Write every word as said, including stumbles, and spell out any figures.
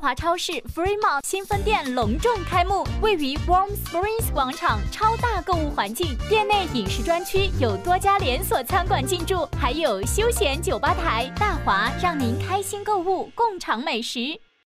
华超市 Fremont 新分店隆重开幕，位于 Warm Springs 广场，超大购物环境。店内饮食专区有多家连锁餐馆进驻，还有休闲酒吧台。大华让您开心购物，共尝美食。